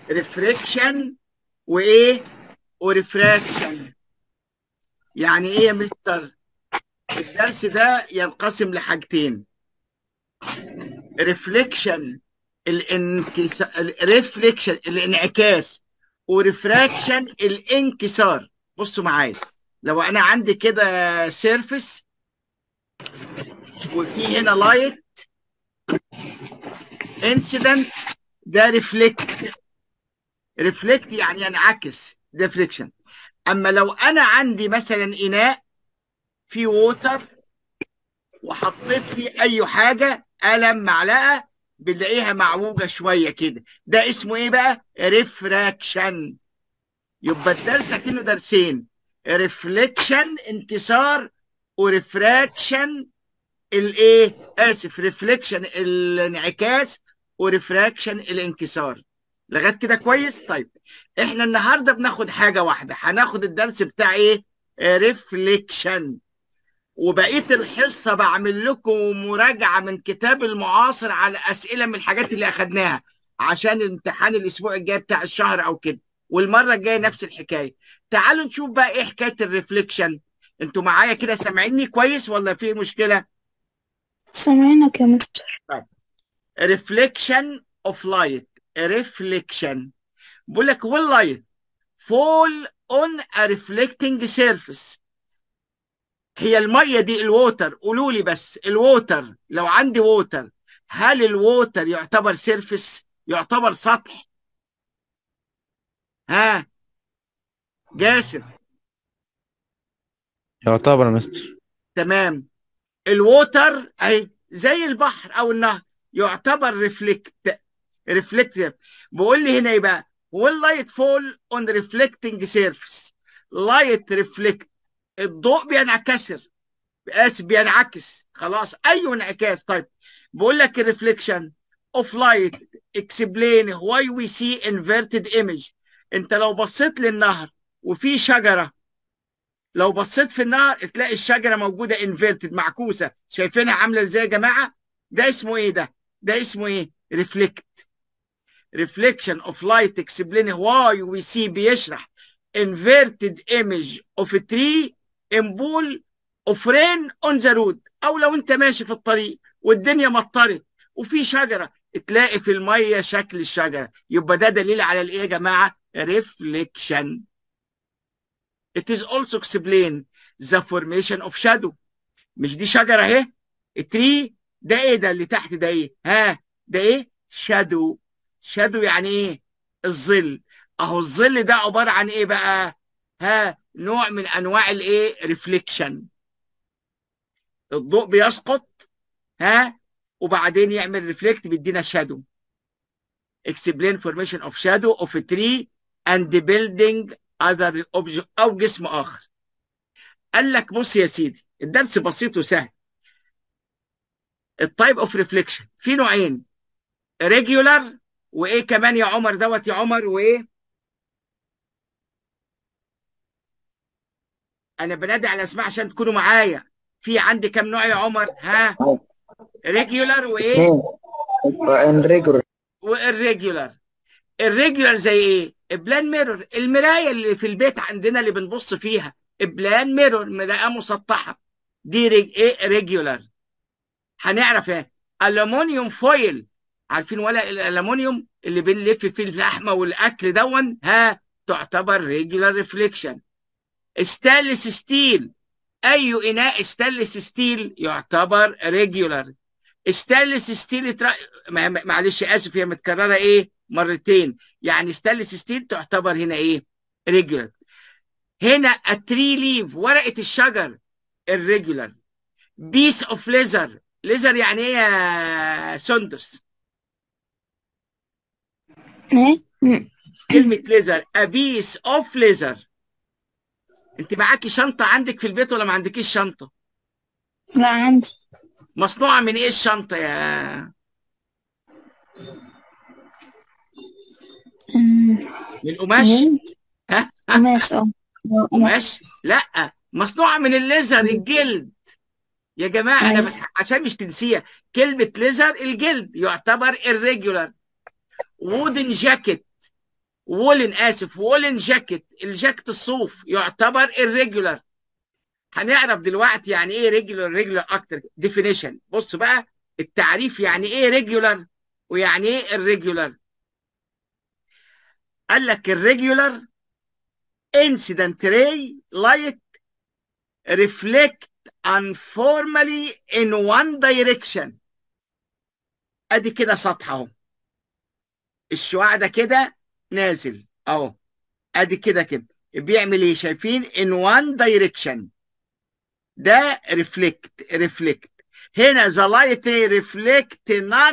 ريفريكشن وايه وريفراكشن. يعني ايه يا مستر؟ الدرس ده ينقسم لحاجتين: ريفليكشن ريفليكشن الانعكاس، وريفراكشن الانكسار. بصوا معايا، لو انا عندي كده سيرفيس وفي هنا لايت انسيدنت، ده ريفليكت. ريفليكت يعني ينعكس، ديفليكشن. اما لو انا عندي مثلا اناء فيه ووتر وحطيت فيه اي حاجه، قلم، معلقه، بنلاقيها معوجه شويه كده، ده اسمه ايه بقى؟ ريفراكشن. يبقى الدرس كأنه درسين: ريفليكشن انكسار، وريفراكشن الايه، اسف، ريفليكشن الانعكاس، وريفراكشن الانكسار. لغايه كده كويس؟ طيب احنا النهارده بناخد حاجه واحده، هناخد الدرس بتاع ايه؟ ريفليكشن. وبقيه الحصه بعمل لكم مراجعه من كتاب المعاصر على اسئله من الحاجات اللي اخدناها عشان الامتحان الاسبوع الجاي بتاع الشهر او كده، والمره الجايه نفس الحكايه. تعالوا نشوف بقى ايه حكايه الريفليكشن. انتوا معايا كده سامعيني كويس ولا في مشكله؟ سامعينك يا مستر. طيب، reflection of light. reflection بقول لك will light fall on a reflecting surface. هي الميه دي الووتر، قولوا لي بس الووتر، لو عندي ووتر، هل الووتر يعتبر سيرفس، يعتبر سطح؟ ها جاسر؟ يعتبر يا مستر. تمام. الووتر اهي زي البحر او النهر، يعتبر ريفلكت. بقول لي هنا ايه بقى؟ will light fall on reflecting surface. light reflect، الضوء بينعكس، اسف بينعكس، خلاص ايوه انعكاس. طيب بقول لك الريفليكشن اوف لايت explain why we see inverted image. انت لو بصيت للنهر وفي شجره، لو بصيت في النهر تلاقي الشجره موجوده انفيرتد، معكوسه، شايفينها عامله ازاي يا جماعه؟ ده اسمه ايه ده؟ ده اسمه ايه؟ ريفليكت. reflection of light explain why we see، بيشرح inverted image of a tree in pool of rain on the road. او لو انت ماشي في الطريق والدنيا مطرت وفي شجره، تلاقي في الميه شكل الشجره، يبقى ده دليل على الايه يا جماعه؟ reflection. it is also explain the formation of shadow. مش دي شجره اهي، التري، ده ايه ده اللي تحت ده ايه؟ ها ده ايه؟ شادو. شادو يعني ايه؟ الظل. اهو الظل ده عباره عن ايه بقى؟ ها نوع من انواع الايه؟ ريفليكشن. الضوء بيسقط، ها، وبعدين يعمل ريفليكت بيدينا شادو. explain formation of shadow of a tree and building other object او جسم اخر. قال لك بص يا سيدي، الدرس بسيط وسهل. التايب اوف ريفليكشن في نوعين: ريجولار، وايه كمان يا عمر دوت يا عمر، وايه؟ انا بنادي على اسماء عشان تكونوا معايا. في عندي كام نوع يا عمر؟ ها، ريجولار وايه؟ اثنين. انريجور. والريجولار. الريجولار زي ايه؟ بلان ميرور، المرايه اللي في البيت عندنا اللي بنبص فيها، بلان ميرور، مرايه مسطحه، دي ايه؟ ريجولار. هنعرف ايه؟ الومنيوم فويل، عارفين ولا الالومنيوم اللي بنلف فيه اللحمه والاكل دون؟ ها، تعتبر ريجولار ريفليكشن. ستانلس ستيل، اي اناء ستانلس ستيل يعتبر ريجولار. ستانلس ستيل معلش اسف، هي متكرره ايه مرتين، يعني ستانلس ستيل تعتبر هنا ايه؟ ريجولار. هنا التري ليف، ورقه الشجر، الريجولار. بيس اوف ليزر، ليزر يعني ايه يا سندس؟ ايه كلمه ليزر، ابيس اوف ليزر. انت معاكي شنطه عندك في البيت ولا ما عندكيش شنطه؟ لا عندي. مصنوعه من ايه الشنطه يا؟ أمم، من قماش؟ جلد. ها؟ قماش قماش. قماش؟ لا، مصنوعه من الليزر، الجلد. يا جماعه انا بس ايوه. عشان مش تنسيها، كلمه ليزر الجلد يعتبر irregular. وودن جاكيت، وولن جاكيت، الجاكيت الصوف يعتبر irregular. هنعرف دلوقتي يعني ايه ريجولار اكتر. ديفينيشن، بص بقى التعريف يعني ايه ريجولار ويعني ايه irregular. قال لك الريجولار incident ray light reflect uniformly in one direction. ادي كده سطح اهو، الشعاع ده كده نازل اهو، ادي كده كده بيعمل ايه؟ شايفين in one direction، ده ريفلكت. هنا the light reflect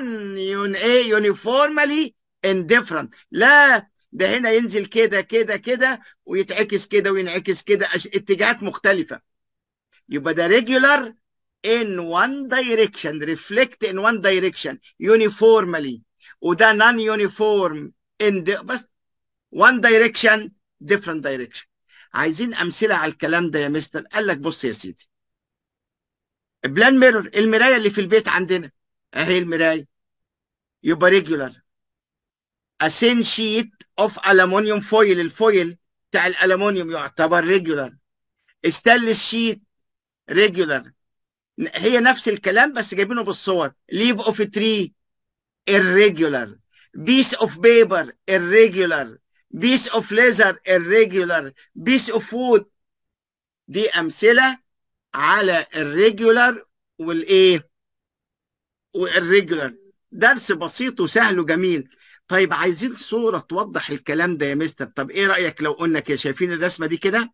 uniformly indifferent. لا، ده هنا ينزل كده كده كده ويتعكس كده وينعكس كده، اتجاهات مختلفة. يبقى ده regular in one direction، reflect in one direction uniformly. وده non uniform بس one direction different direction. عايزين أمثلة على الكلام ده يا مستر؟ قال لك بص يا سيدي، بلان ميرور، المرايه اللي في البيت عندنا اهي المرايه، يبقى ريجولار. اسين شيت اوف الومنيوم فويل، الفويل بتاع الالومنيوم يعتبر ريجولار. ستانلس شيت ريجولار. هي نفس الكلام بس جايبينه بالصور. ليف اوف تري irregular. بيس اوف بيبر irregular. بيس اوف ليزر irregular. بيس اوف وود. دي امثله على الريجولار والايه والريجولار. درس بسيط وسهل وجميل. طيب عايزين صورة توضح الكلام ده يا مستر. طب ايه رأيك لو قلنا كده؟ شايفين الرسمة دي كده؟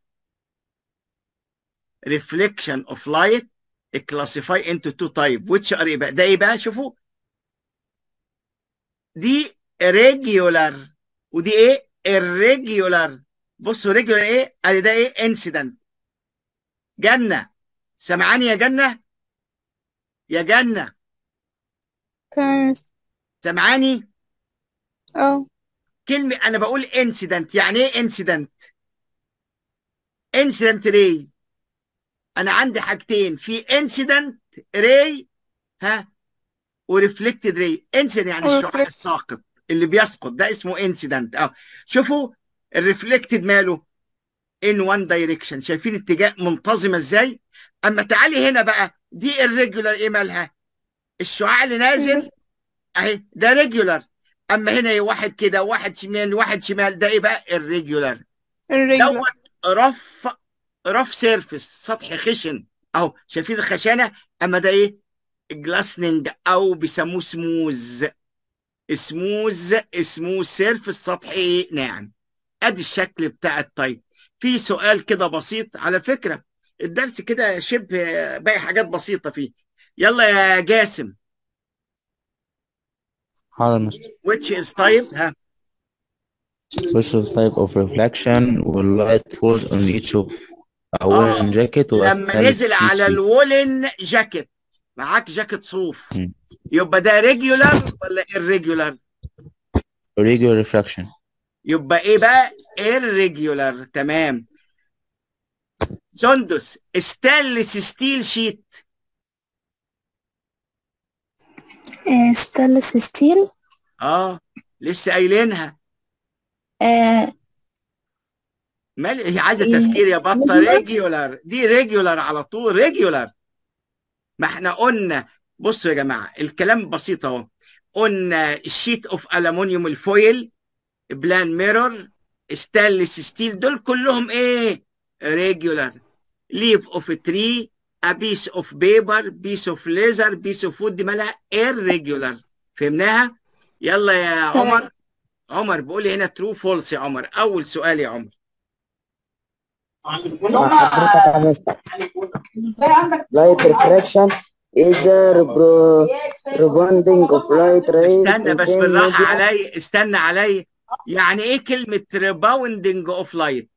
reflection of light classify into two type which are ايه بقى؟ ده ايه بقى؟ شوفوا، دي regular ودي ايه؟ irregular. بصوا regular ايه؟ ادي ده ايه؟ incident. جنة، سمعاني يا جنة؟ يا جنة تمام. سمعاني؟ اه. كلمة أنا بقول incident، يعني إيه incident؟ incident ray. أنا عندي حاجتين، في incident ray ها وريفلكتد ray. incident يعني الشعاع الساقط اللي بيسقط، ده اسمه incident. شوفوا الريفلكتد ماله in one direction، شايفين اتجاه منتظمة ازاي؟ أما تعالي هنا بقى، دي irregular ايه مالها؟ الشعاع اللي نازل اهي ده ريجولار، اما هنا واحد كده واحد شمال واحد شمال، ده ايه بقى؟ الريجولار. الرجلة. دوت رف سيرفيس، سطح خشن اهو، شايفين الخشانه؟ اما ده ايه؟ جلاسننج او بيسموه سموز سيرفيس، سطح ايه؟ ناعم. ادي الشكل بتاع الطيب. في سؤال كده بسيط على فكره، الدرس كده شبه باقي حاجات بسيطه فيه. يلا يا جاسم. حاضر مستر. which is طيب ها Which is the type of reflection will light falls on each of a woolen jacket لما وستانلس نزل شيت على شيت. الوولن جاكيت، معاك جاكيت صوف، يبقى ده ريجولار ولا irregular؟ Regular refraction. يبقى ايه بقى؟ irregular. تمام. سندس، ستانلس ستيل شيت. ستانلس ستيل. لسه قايلينها. آه. هي عايزه تفكير يا بطه. ريجولار. ريجولار، دي ريجولار على طول، ريجولار. ما احنا قلنا، بصوا يا جماعه الكلام بسيط اهو. قلنا الشيت اوف الومنيوم الفويل، بلان ميرور، ستانلس ستيل، دول كلهم ايه؟ ريجولار. ليف اوف تري، ا بيس اوف بيبر، بيس اوف ليزر، بيس اوف وود، دي مالها؟ irregular. فهمناها؟ يلا يا عمر. عمر بيقول لي هنا ترو فولس يا عمر. اول سؤال يا عمر. حضرتك يا مستر. Light refraction is the rebounding of light rays استنى بس within بالراحه medium. علي، استنى علي. يعني ايه كلمه ريباوندنج اوف لايت؟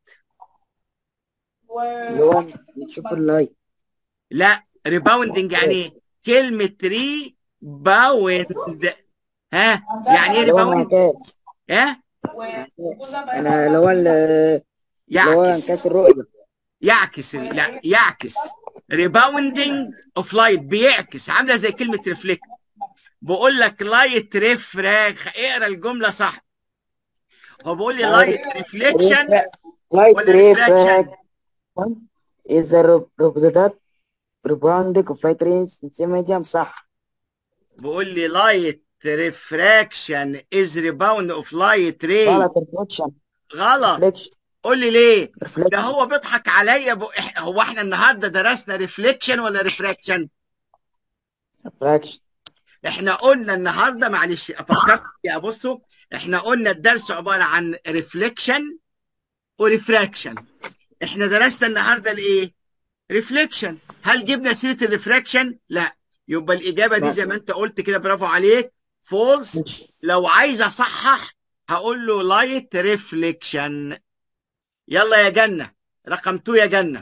اللي هو نشوف اللايت. لا، ريباوندنج يعني ايه؟ كلمه ريباوند ها، يعني ايه اللي هو ريباوند؟ انعكاس. ها؟ انا اللي هو اللي هو انعكاس يعكس. الرؤية. لا يعكس. ريباوندنج اوف لايت بيعكس، عامله زي كلمه ريفلكت. بقول لك لايت ريفراك، اقرا الجمله صح. هو بيقول لي لايت ريفليكشن Light ولا ريفراكشن؟ refraction is the rebounding of light rays in same medium. صح. بيقول لي لايت ريفراكشن از ريباوند اوف لايت راي. غلط. reflection. غلط. reflection. قول لي ليه؟ ده reflection. هو بيضحك عليا. هو احنا النهارده درسنا ريفليكشن ولا ريفراكشن؟ reflection. احنا قلنا النهارده، معلش افكرك يا بصوا، احنا قلنا الدرس عباره عن ريفليكشن وريفراكشن. احنا درسنا النهارده الايه؟ ريفليكشن. هل جبنا سيره الريفراكشن؟ لا. يبقى الاجابه دي لا. زي ما انت قلت كده، برافو عليك، فولس. لو عايز اصحح هقول له لايت ريفليكشن. يلا يا جنه، رقم 2 يا جنه.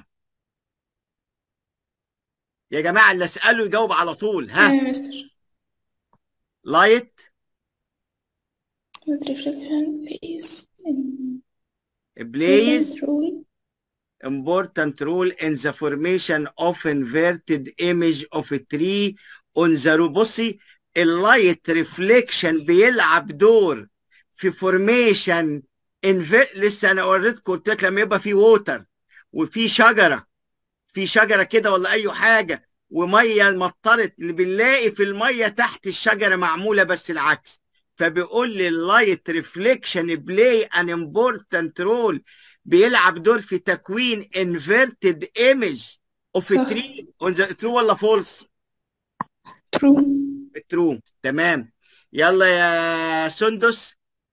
يا جماعه اللي اساله يجاوب على طول. ها؟ يا مستر. لايت With reflection is بليز important role. important role in the formation of inverted image of a tree on the roof. بصي، اللايت ريفليكشن بيلعب دور في فورميشن لسه انا وريتكم، قلت لك لما يبقى في ووتر وفي شجره، في شجره كده ولا اي حاجه وميه مطرت، اللي بنلاقي في الميه تحت الشجره معموله بس العكس. فبيقول لي اللايت ريفليكشن بلاي ان امبورتنت رول، بيلعب دور في تكوين انفيرتد ايمج اوف صح. تري. ترو ولا فولس؟ True. ترو. تمام. يلا يا سندس.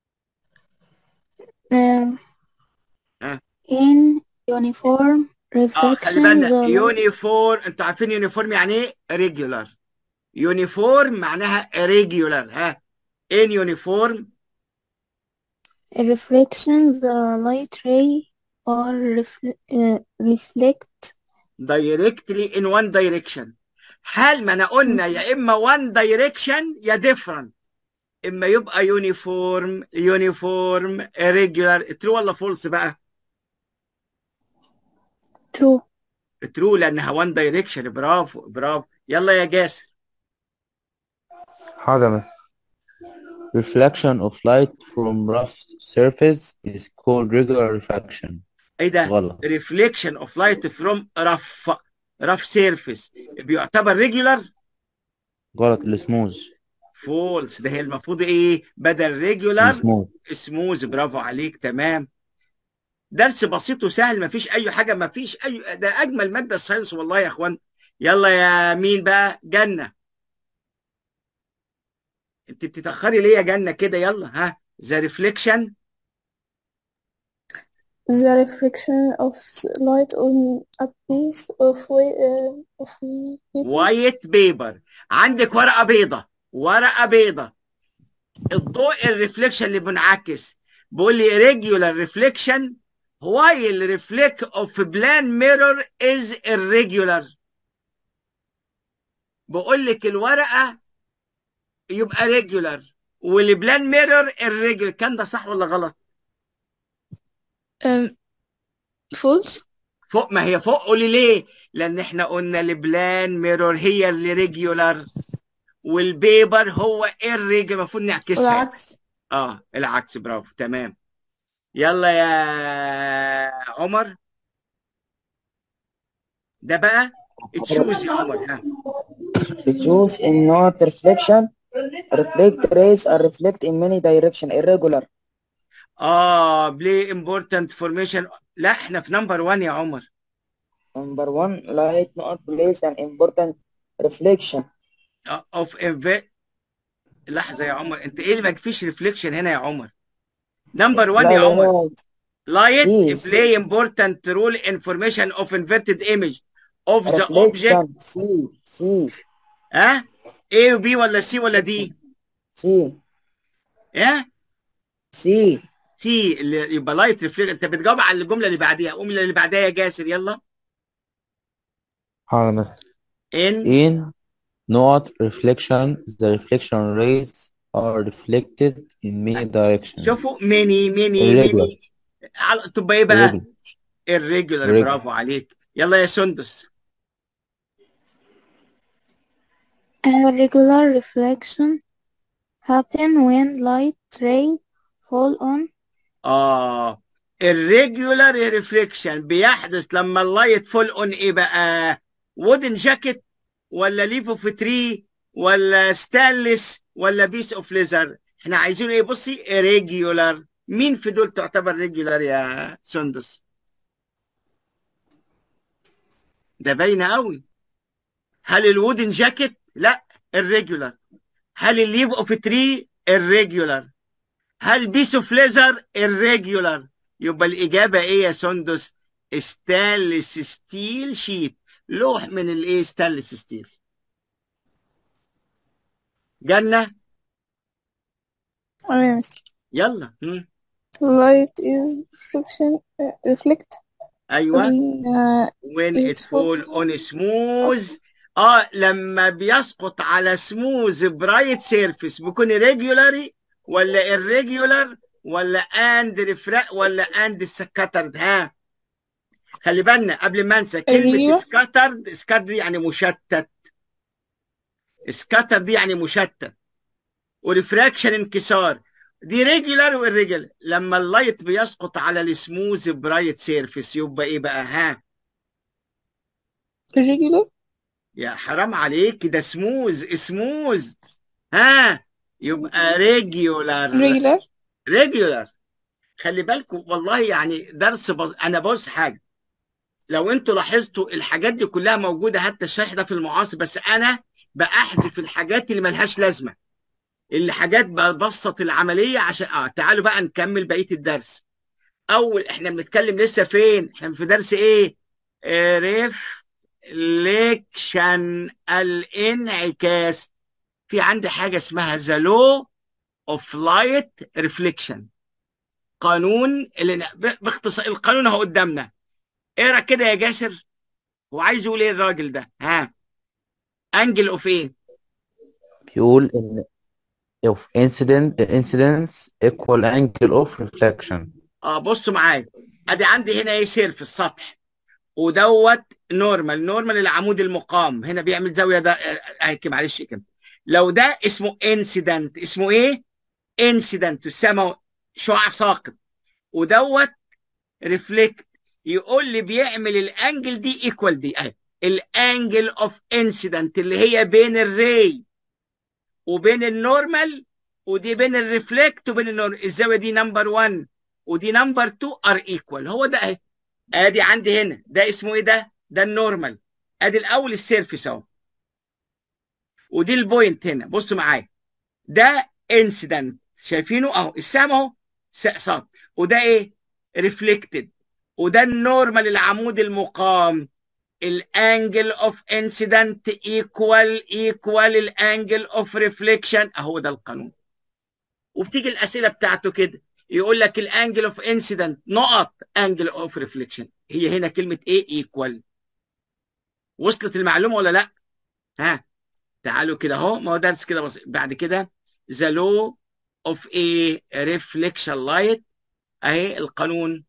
Um, ها. in uniform خلي reflection بالنا، the light. يونيفورم، انتوا عارفين يونيفورم يعني ايه؟ ريجولار. يونيفورم معناها ريجولار. ها؟ in uniform reflection the light ray or reflect. directly in one direction. هل ما انا قلنا يا اما one direction يا different، اما يبقى يونيفورم ريجولار. ترو ولا فولس بقى؟ True. ترو لانها one direction. برافو برافو. يلا يا جاسر. حاضر مثلا. Reflection of light from rough surface is called regular refraction. ايه ده؟ غلط. reflection of light from rough surface بيعتبر ريجولار؟ غلط. السموز. فولس. ده هي المفروض ايه بدل ريجولار؟ السموز. سموز. برافو عليك. تمام. درس بسيط وسهل، مفيش اي حاجه، مفيش اي، ده اجمل ماده الساينس والله يا اخوان. يلا يا مين بقى؟ جنه. انت بتتاخري ليه يا جنه كده؟ يلا ها. ذا ريفليكشن. The reflection of light on a piece of paper. وايت بيبر. عندك ورقه بيضه، ورقه بيضه، الضوء الريفليكشن اللي بنعكس. بيقول لي ريجولار ريفليكشن while reflect of plan mirror is irregular. بقول لك الورقه يبقى ريجولار والبلان ميرور الريجولار. كان ده صح ولا غلط؟ False. فوق. ما هي فوق. قولي ليه؟ لان احنا قلنا البلان ميرور هي اللي ريجولار والبيبر هو الريجولار، المفروض نعكسها. والعكس. العكس. برافو. تمام. يلا يا عمر. ده بقى تشوز يا عمر. ها؟ choose in not reflection. Reflect rays are reflect in many direction. irregular. بلاي امبورتنت فورميشن. لا احنا في نمبر 1 يا عمر. Number one, light not plays an important reflection. اوف لحظه يا عمر، انت ايه اللي ما فيش ريفليكشن هنا يا عمر؟ نمبر 1 لا يا لا عمر. لا. light C. play important role in formation of inverted image of the object. reflection. C. ها؟ A و B ولا C ولا D؟ C. ها؟ C. C اللي يبقى light reflect. انت بتجاوب على الجمله اللي بعديها. قوم اللي بعدها يا جاسر. يلا. حاضر مثلا. in In not reflection, the reflection rays are reflected in many directions. شوفوا many irregular. تبقى ايه بقى؟ irregular. irregular. irregular. برافو عليك. يلا يا سندس. A regular reflection happen when light ray fall on الريجولار ريفليكشن بيحدث لما اللايت فول اون ايه بقى؟ وودن جاكيت ولا ليف اوف تري ولا ستانلس ولا بيس اوف ليزر؟ احنا عايزين ايه؟ بصي ريجولار. مين في دول تعتبر ريجولار يا سندس؟ ده باينه قوي. هل الوودن جاكيت؟ لا، الريجولار. هل الليف اوف تري؟ الريجولار. هل بيس اوف ليزر؟ الريجولار. يبقى الاجابه ايه يا سندس؟ ستانلس ستيل شيت، لوح من الايه؟ ستانلس ستيل. جنة أيوة يا مستر. يلا. light is reflect ايوه. when when it it's fall fall on smooth. لما بيسقط على سموز برايت سيرفيس بيكون ريجولاري ولا irregular ولا اند ريفراك ولا اند سكاترد؟ ها، خلي بالنا قبل ما انسى كلمه irregular سكاترد. سكاترد يعني مشتت. سكاتر دي يعني مشتت، وريفراكشن انكسار. دي ريجولار والريجولار. لما اللايت بيسقط على السموز برايت سيرفيس يبقى ايه بقى؟ ها irregular يا حرام عليك، ده سموز سموز. ها يبقى ريجولار. regular ريجولار. خلي بالكم والله يعني درس انا بص حاجه، لو انتوا لاحظتوا الحاجات دي كلها موجوده، حتى الشرح ده في المعاصر، بس انا بأحذف الحاجات اللي ملهاش لازمه، اللي حاجات ببسط العمليه عشان تعالوا بقى نكمل بقيه الدرس. احنا بنتكلم لسه فين؟ احنا في درس ايه؟ ريفليكشن، الانعكاس. في عندي حاجه اسمها ذا لو اوف لايت ريفليكشن، قانون باختصار القانون اهو قدامنا. اقرا كده يا جاسر. هو عايز يقول ايه الراجل ده؟ ها، انجل اوف ايه؟ بيقول إن of incidence equal angle of reflection. بصوا معايا، ادي عندي هنا ايه؟ سير في السطح، ودوت نورمال. نورمال العمود المقام هنا بيعمل زاويه ده معلش كده. لو ده اسمه انسيدنت، اسمه ايه؟ انسيدنت، تسمى شعاع ساقط. ودوت ريفلكت، يقول لي بيعمل الانجل دي ايكوال دي اهي، الانجل اوف انسيدنت اللي هي بين الري وبين النورمال، ودي بين الريفلكت وبين النورمال. الزاويه دي نمبر 1 ودي نمبر 2 ار ايكوال. هو ده اهي. ادي عندي هنا ده اسمه ايه؟ ده النورمال. ادي الاول السيرفيس اهو، ودي البوينت هنا. بصوا معايا، ده انسيدنت شايفينه اهو، السهم اهو سقط، وده ايه؟ ريفلكتد. وده النورمال العمود المقام. الانجل اوف انسيدنت ايكوال الانجل اوف ريفليكشن. اهو ده القانون. وبتيجي الاسئله بتاعته كده، يقول لك الانجل اوف انسيدنت نقط انجل اوف ريفليكشن. هي هنا كلمه ايه؟ ايكوال. وصلت المعلومه ولا لا؟ ها تعالوا كده اهو، ما هو درس كده بسيط. بعد كده ذا لو اوف ايه؟ ريفليكشن لايت. اهي القانون،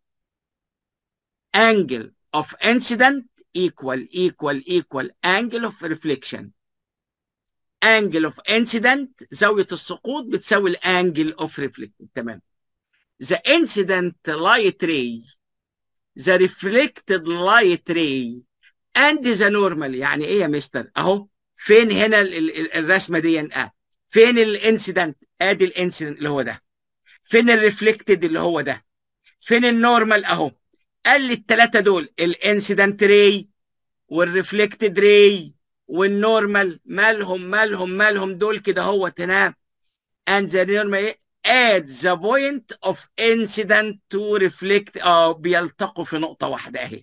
angle of incident equal angle of reflection. angle of incident زاوية السقوط بتساوي الانجل of reflection. تمام. the incident light ray, the reflected light ray and the normal. يعني ايه يا مستر؟ اهو فين هنا الرسمة دي؟ فين الانسيدنت؟ ادي الانسيدنت اللي هو ده. فين الريفلكتد اللي هو ده؟ فين النورمال؟ اهو. قال لي الثلاثه دول، الانسيدنت راي والريفلكتد راي والنورمال، مالهم دول كده هو تمام. and the normal at the point of incident to reflect. بيلتقوا في نقطه واحده اهي.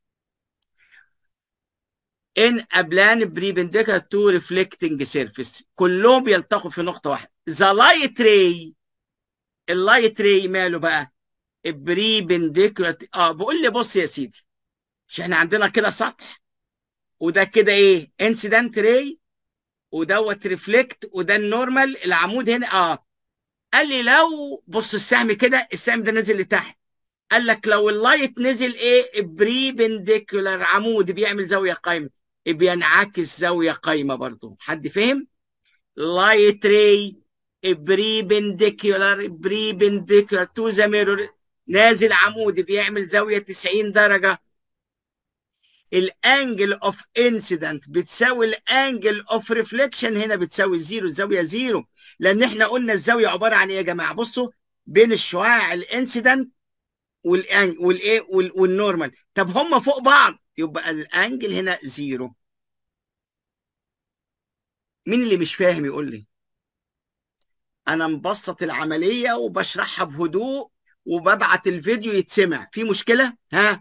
in a plane perpendicular to reflecting surface. كلهم بيلتقوا في نقطه واحده. the light ray، اللايت راي ماله بقى؟ بريبنديكولار. بقول لي بص يا سيدي، مش احنا عندنا كده سطح، وده كده ايه؟ انسيدنت راي، ودوت ريفلكت، وده النورمال العمود هنا. قال لي لو بص السهم كده، السهم ده نزل لتحت. قال لك لو اللايت نزل ايه؟ بريبنديكولار، عمود بيعمل زاويه قايمه، بينعكس زاويه قايمه برضه. حد فهم؟ لايت راي بريبنديكولار تو ذا ميرور نازل عمودي بيعمل زاويه 90 درجه. الانجل اوف انسيدنت بتساوي الانجل اوف ريفليكشن، هنا بتساوي زيرو، الزاويه زيرو، لان احنا قلنا الزاويه عباره عن ايه يا جماعه؟ بصوا، بين الشعاع الانسيدنت والايه والنورمال. طب هم فوق بعض، يبقى الانجل هنا زيرو. مين اللي مش فاهم يقول لي؟ انا مبسط العمليه وبشرحها بهدوء وببعت الفيديو يتسمع. في مشكله؟ ها؟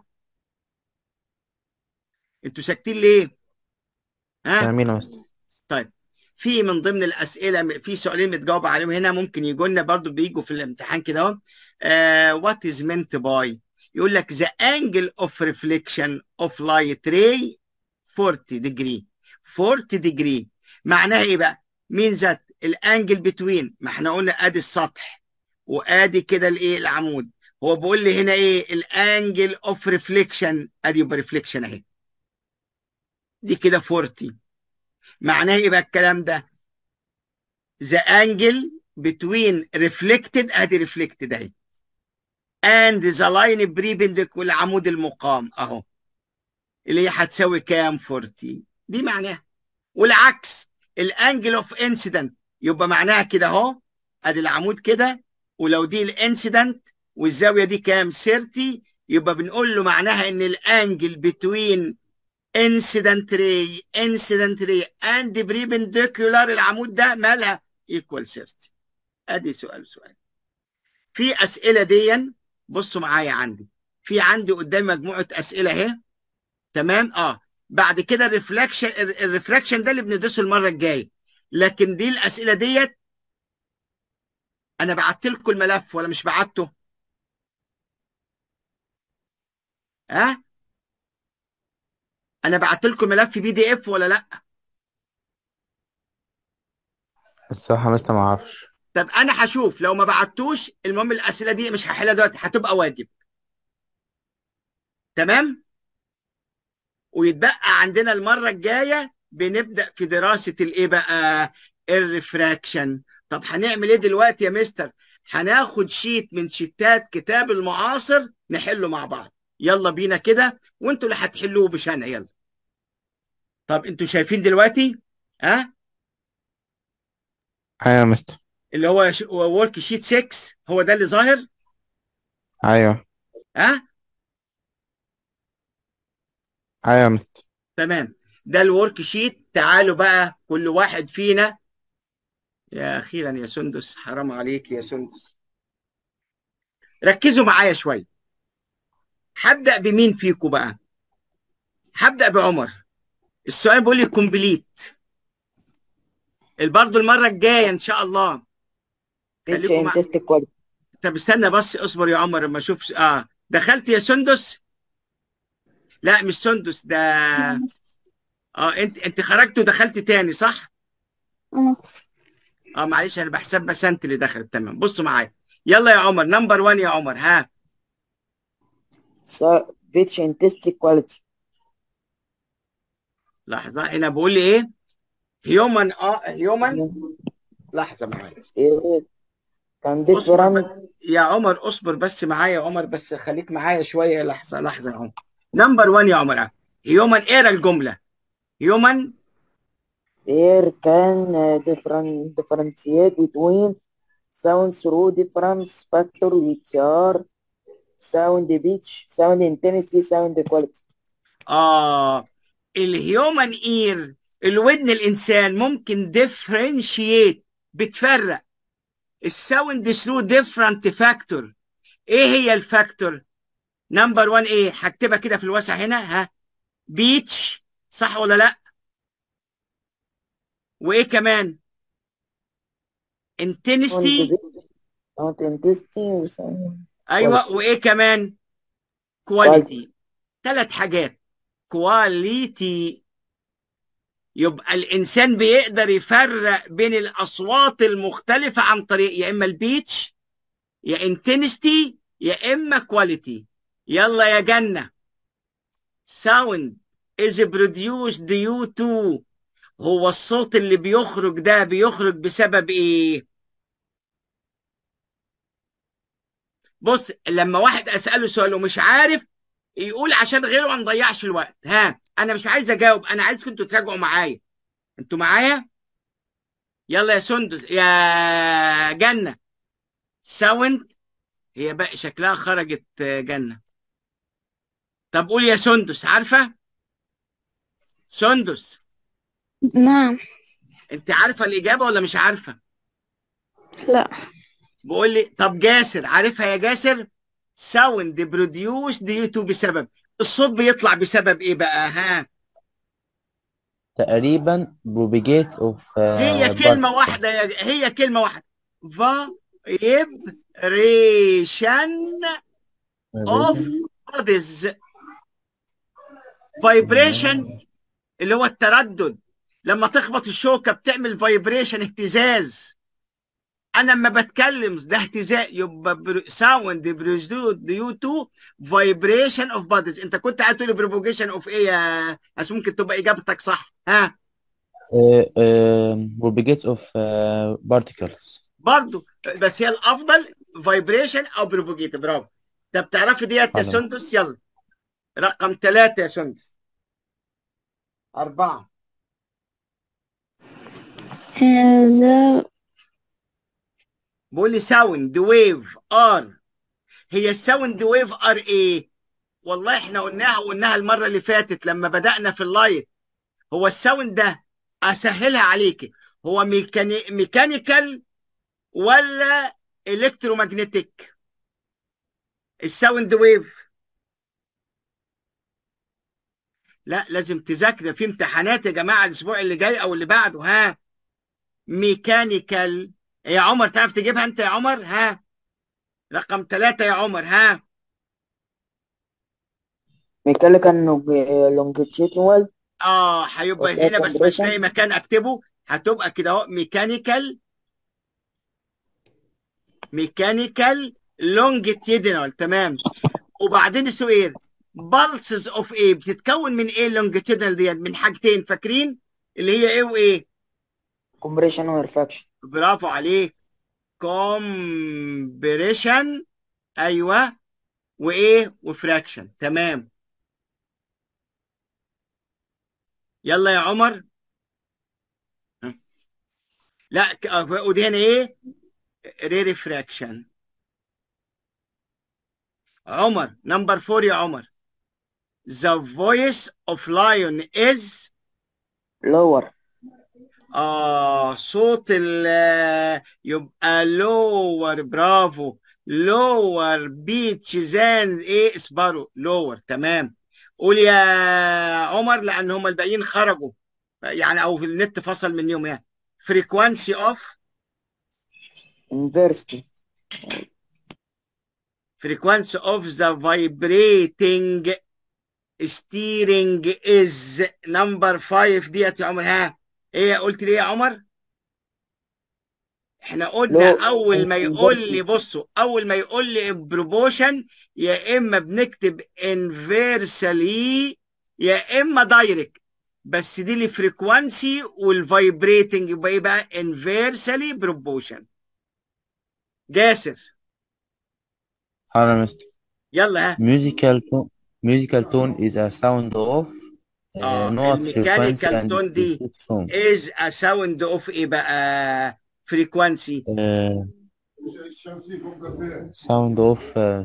انتوا ساكتين ليه؟ ها؟ فاهمين يا مستر. طيب، في من ضمن الاسئله في سؤالين متجاوب عليهم هنا، ممكن يجوا لنا برضه، بيجوا في الامتحان كده اهو. وات از meant by، يقول لك the angle of reflection of light ray 40 degree. 40 degree معناها ايه بقى؟ مين ذات الانجل بتوين، ما احنا قلنا ادي السطح وادي كده الايه العمود. هو بيقول لي هنا ايه الانجل اوف ريفليكشن، ادي يبقى ريفليكشن اهي، دي كده 40. معناه ايه بقى الكلام ده؟ the angle between reflected، ادي reflected اهي، and the line perpendicular، العمود المقام اهو، اللي هي هتساوي كام؟ 40. دي معناها. والعكس، الانجل اوف انسيدنت يبقى معناها كده اهو، ادي العمود كده، ولو دي الانسيدنت والزاويه دي كام؟ 30، يبقى بنقول له معناها ان الانجل بتوين incident ray and perpendicular، العمود ده مالها؟ equal 30. ادي سؤال. في اسئله دي، بصوا معايا، عندي قدامي مجموعه اسئله اهي، تمام؟ بعد كده الريفراكشن ده اللي بندرسه المره الجايه، لكن دي الاسئله ديت انا بعت لكم الملف ولا مش بعته؟ ها؟ انا بعت لكم ملف PDF ولا لا؟ الصراحة يا مستر ما اعرفش. طب انا هشوف، لو ما بعتوش المهم الاسئله دي مش هحلها دلوقتي، هتبقى واجب. تمام؟ ويتبقى عندنا المره الجايه بنبدا في دراسه الايه بقى؟ الريفراكشن. طب هنعمل ايه دلوقتي يا مستر؟ هناخد شيت من شيتات كتاب المعاصر نحله مع بعض. يلا بينا كده، وانتوا اللي هتحلوه مش انا. يلا. طب انتوا شايفين دلوقتي؟ ها؟ ايوه يا مستر. اللي هو ورك شيت 6 هو ده اللي ظاهر؟ ايوه. ها؟ ايوه يا مستر. تمام، ده الورك شيت. تعالوا بقى كل واحد فينا، يا اخيرا يا سندس، حرام عليك يا سندس، ركزوا معايا شويه. هبدا بمين فيكم بقى؟ هبدا بعمر. السؤال بيقول لي كومبليت، برضه المره الجايه ان شاء الله. which خليكم in مع. test quality. طب استنى بس، اصبر يا عمر اما اشوف. دخلت يا سندس؟ لا مش سندس ده. انت خرجت ودخلت تاني صح؟ معلش، انا بحسب بس انت اللي دخلت. تمام، بصوا معايا. يلا يا عمر، نمبر 1 يا عمر، ها؟ So which in test quality. لحظه، انا بقول لي ايه؟ هيومن. لحظه معايا. Can اصبر different. يا عمر، اصبر بس معايا يا عمر، بس خليك معايا شويه. لحظه يا عمر. نمبر 1 يا عمر، هيومن، اقرا الجمله. هيومن There can differentiate between sounds through difference factor which are sound pitch, sound intensity, sound quality. الهيومن اير، الودن الانسان ممكن ديفرنشيت، بتفرق الساوند ثرو ديفرنت فاكتور. ايه هي الفاكتور؟ نمبر 1 ايه؟ هكتبها كده في الواسع هنا، ها؟ بيتش، صح ولا لا؟ وايه كمان؟ انتنستي. Sound intensity وsound ايوه، quality. وايه كمان؟ quality. كواليتي. 3 حاجات. كواليتي. يبقى الانسان بيقدر يفرق بين الاصوات المختلفه عن طريق يا اما البيتش، يا انتنستي، يا اما كواليتي. يلا يا جنه. sound is produced due to، هو الصوت اللي بيخرج ده بيخرج بسبب ايه؟ بص لما واحد اساله سؤال ومش عارف يقول عشان غيره ما نضيعش الوقت. ها انا مش عايز اجاوب، انا عايزكم انتوا تراجعوا معايا. انتوا معايا؟ يلا يا سندس يا جنة. ساوند، هي بقى شكلها خرجت جنة. طب قول يا سندس، عارفة؟ سندس نعم. انت عارفة الإجابة ولا مش عارفة؟ لا. بقول لي طب جاسر عارفها يا جاسر؟ ساوند بروديوس ديو تو بسبب، الصوت بيطلع بسبب ايه بقى؟ ها تقريبا propagate of هي كلمة particle. واحدة هي كلمة واحدة. vibration of bodies. vibration اللي هو التردد، لما تخبط الشوكة بتعمل فايبريشن، اهتزاز. انا لما بتكلم ده اهتزاز، يبقى ساوند بروديوسد ديو تو فايبريشن اوف بوديز. انت كنت قاعد تقول بروبوجيشن اوف ايه يا بس ممكن تبقى اجابتك صح. ها propagate of particles. برضو بس هي الافضل فايبريشن او بروبوجيت. برافو. طب تعرفي ديت يا حلو. سندس؟ يلا رقم 3 يا سندس. 4. The بقول لي ساوند ويف ار. هي الساوند ويف ار ايه؟ والله احنا قلناها المره اللي فاتت لما بدأنا في اللايت. هو الساوند ده اسهلها عليك، هو ميكانيكال ولا الكترومagnetic؟ الساوند ويف. لا لازم تذاكر في امتحانات يا جماعه الاسبوع اللي جاي او اللي بعده. ها ميكانيكال يا عمر، تعرف تجيبها انت يا عمر؟ ها رقم 3 يا عمر. ها mechanical longitudinal هيبقى هنا بس مش compression. لاقي مكان اكتبه. هتبقى كده اهو ميكانيكال لونجيتيودينال. تمام. وبعدين السؤال بالسز اوف ايه بتتكون من ايه؟ اللونجيتيودينال ديت من حاجتين، فاكرين اللي هي ايه وايه؟ compression و refraction. برافو عليك. كومبريشن، ايوه، وايه وفراكشن. تمام. يلا يا عمر. لا ودي هنا ايه؟ ريفراكشن. عمر نمبر 4 يا عمر. The voice of lion is lower. صوت يبقى lower. برافو. lower beach than ايه اسبارو. lower. تمام. قول يا عمر لان هم الباقيين خرجوا يعني او في النت فصل منهم. يعني frequency of inversely. frequency of the vibrating steering is number 5 ديت يا عمر. ها ايه قلت لي يا عمر؟ احنا قلنا low اول ما يقول inversely. لي بصوا اول ما يقول لي بروبوشن يا اما بنكتب انفيرسالي يا اما دايركت، بس دي الفريكوانسي والفايبريتنج يبقى ايه بقى؟ انفيرسالي بروبوشن. جاسر حاضر يا مستر. يلا. ها musical tone is a sound of note frequency الميكانيكال and تون دي repeat from از ا ساوند اوف ايه بقى؟ فريكوانسي. sound of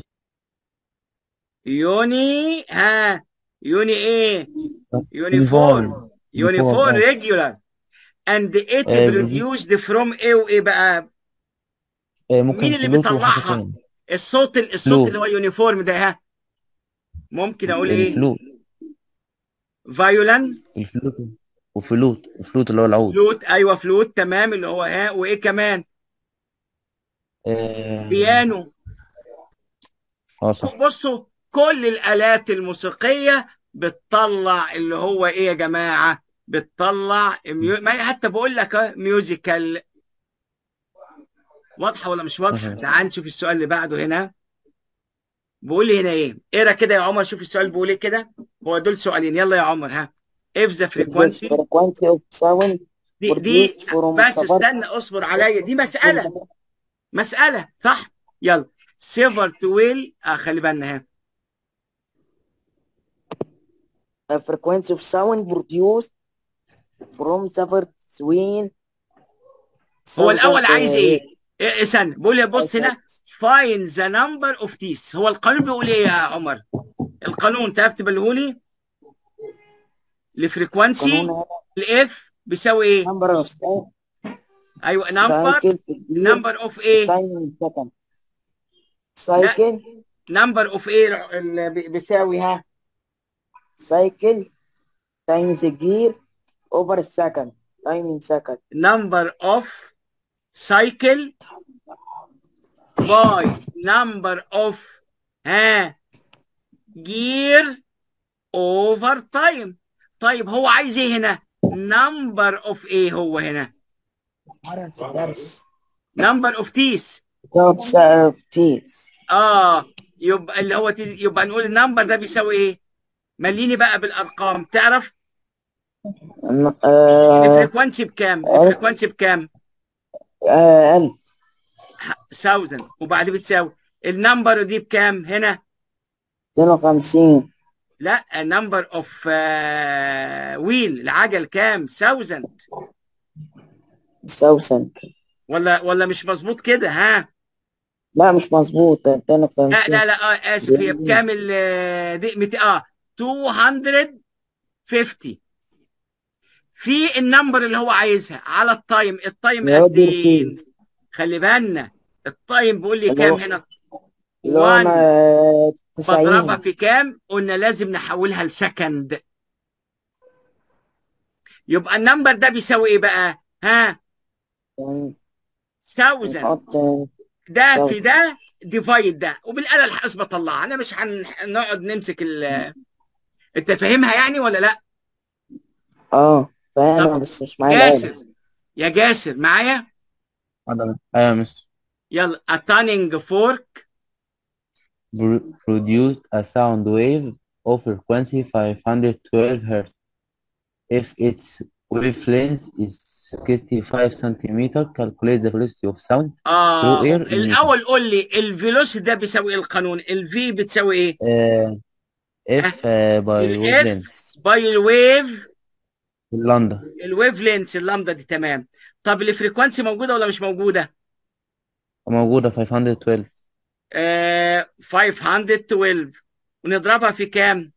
يوني. ها يوني ايه؟ uniform يونيفورم آسف. ريجولار. and it produce produced from ايه وايه بقى؟ مين ممكن اللي فلوت وحاجة بيطلعها؟ تاني. الصوت فلوت اللي هو يونيفورم ده. ها ممكن اقول ايه؟ الفلوت فايولن. الفلوت الفلوت اللي هو العود. فلوت، ايوه فلوت. تمام. اللي هو ها وايه كمان؟ بيانو. صح. بصوا كل الآلات الموسيقية بتطلع اللي هو ايه يا جماعة؟ بتطلع ما حتى بقول لك ميوزيكال. واضحة ولا مش واضحة؟ تعال نشوف السؤال اللي بعده. هنا بيقول لي هنا ايه؟ اقرا كده يا عمر، شوف السؤال بيقول ايه كده. هو دول سؤالين. يلا يا عمر. ها if the If the frequency frequency of sound دي produced from بس cover استنى اصبر عليا، دي مسألة صح. يلا سيفرت ويل خلي بالنا ها. A frequency of sound produced from severed when هو الاول عايز ايه؟ wave استنى بقول لي بص هنا find the number of teeth. هو القانون بيقول ايه يا عمر؟ القانون تعرف تبلغه لي؟ الفريكوانسي قانون هنا الاف بيساوي ايه؟ number of ايوه نمبر cycle نمبر اوف ايه؟ time in second لا cycle نمبر اوف ايه اللي بيساوي ها؟ cycle times gear over second time in second نمبر اوف سايكل باي نمبر اوف ها جير اوفر تايم. طيب هو عايز ايه هنا؟ نمبر اوف ايه هو هنا؟ مرة في الدرس نمبر اوف تيس. جواب سبب teeth يبقى اللي هو يبقى نقول النمبر ده بيساوي ايه؟ مليني بقى بالارقام تعرف الفريكوانسي بكام؟ الفريكوانسي بكام؟ 1000 1000 وبعد بتساوي النمبر دي بكام هنا؟ 52 لا نمبر اوف ويل العجل كام؟ 1000 1000 ولا مش مظبوط كده ها؟ لا مش مظبوط لا 52 لا لا اسف هي بكام دي 200 250 في النمبر اللي هو عايزها على التايم. التايم قد ايه؟ خلي بالنا التايم بيقول لي اللي كام هو هنا؟ اللي هو 1 بضربها 90 في كام؟ قلنا لازم نحولها لسكند. يبقى النمبر ده بيساوي ايه بقى؟ ها؟ 1000 نحط ده في ده ديفايد ده وبالآلة الحاسبة طلعها. انا مش هنقعد نمسك انت فاهمها يعني ولا لا؟ فاهمة طب بس مش معايا الآلة جاسر يا جاسر معايا؟ ايوه يا مستر. يلا a tuning fork Produced a sound wave of frequency 512 Hz. If its wavelength is 65 centimeter, calculate the velocity of sound through air in meters. الاول قول لي الفيلوسيتي ده بيساوي ايه؟ القانون الفي بتساوي ايه؟ F by wavelength. باي الويف اللندا الويف لينس اللامدا دي تمام. طب الفريكوانسي موجوده ولا مش موجوده؟ موجودة 512 512 ونضربها في كام؟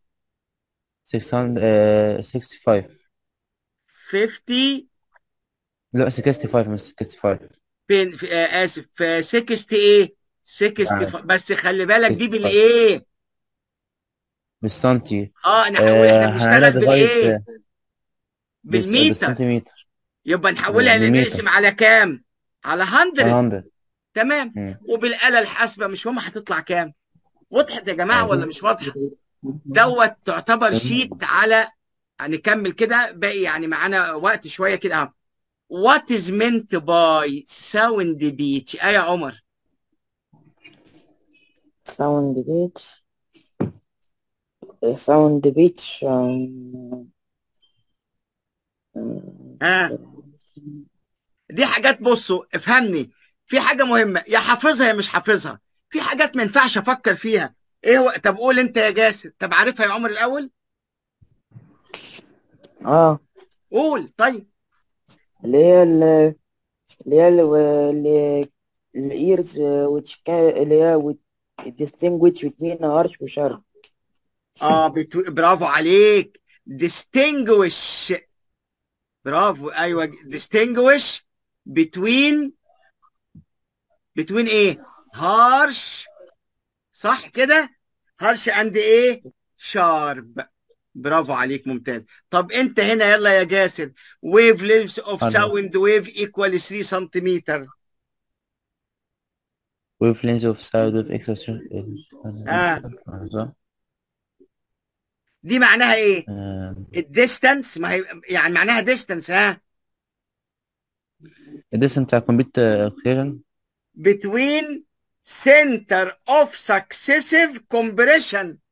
665 50 لا 65 مش 65 فين في اسف في 60 ايه 60 بس خلي بالك دي 65 بالايه بالسنتي. احنا هنعملها بنشتغل بالايه ديفايد بالمتر. بالسنتيمتر يبقى نحولها بالمتر نقسم على كام؟ على 100 100. تمام. وبالآلة الحاسبة مش هم هتطلع كام؟ وضحت يا جماعة ولا مش واضحة؟ دوت تعتبر شيت على هنكمل كده باقي يعني معانا وقت شوية كده اهو. What is meant by sound beach؟ يا عمر؟ sound beach دي حاجات بصوا افهمني في حاجة مهمة يا حافظها يا مش حافظها. في حاجات ما ينفعش افكر فيها. ايه هو؟ طب قول انت يا جاسر. طب عارفها يا عمر الاول؟ قول طيب. اللي هي ears which can اللي هي distinguish between harsh و sharp برافو عليك. distinguish برافو ايوه distinguish between ايه؟ harsh صح كده؟ harsh and ايه؟ sharp. برافو عليك ممتاز. طب انت هنا يلا يا جاسر wave length of sound wave equal 3 سنتيمتر. wavelength of sound of x دي معناها ايه؟ الديستانس ما هي يعني معناها ديستانس الديستنس بتاع كومبيت ايكويشن between center of successive compression